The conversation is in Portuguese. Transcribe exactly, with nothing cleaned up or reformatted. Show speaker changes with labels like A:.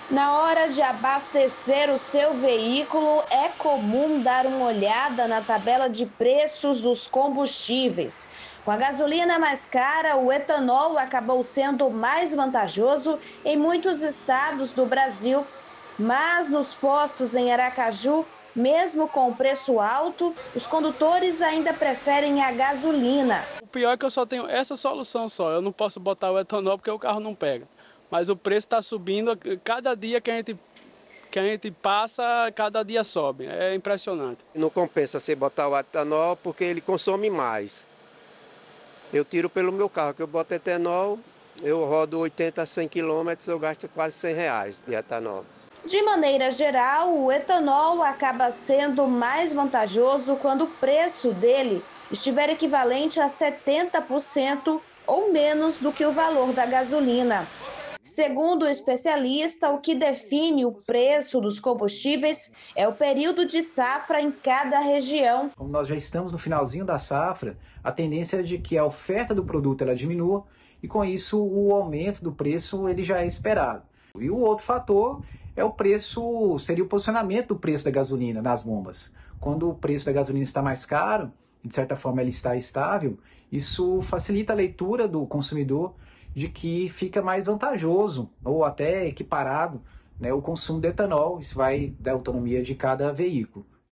A: Na hora de abastecer o seu veículo, é comum dar uma olhada na tabela de preços dos combustíveis. Com a gasolina mais cara, o etanol acabou sendo mais vantajoso em muitos estados do Brasil. Mas nos postos em Aracaju, mesmo com o preço alto, os condutores ainda preferem a gasolina.
B: O pior é que eu só tenho essa solução só. Eu não posso botar o etanol porque o carro não pega. Mas o preço está subindo, cada dia que a gente, que a gente passa, cada dia sobe. É impressionante.
C: Não compensa você botar o etanol porque ele consome mais. Eu tiro pelo meu carro, que eu boto etanol, eu rodo oitenta a cem quilômetros, eu gasto quase cem reais de etanol.
A: De maneira geral, o etanol acaba sendo mais vantajoso quando o preço dele estiver equivalente a setenta por cento ou menos do que o valor da gasolina. Segundo o especialista, o que define o preço dos combustíveis é o período de safra em cada região.
D: Como nós já estamos no finalzinho da safra, a tendência é de que a oferta do produto ela diminua e com isso o aumento do preço ele já é esperado. E o outro fator é o preço, seria o posicionamento do preço da gasolina nas bombas. Quando o preço da gasolina está mais caro, de certa forma ela está estável, isso facilita a leitura do consumidor de que fica mais vantajoso ou até equiparado, né, o consumo de etanol. Isso vai da autonomia de cada veículo.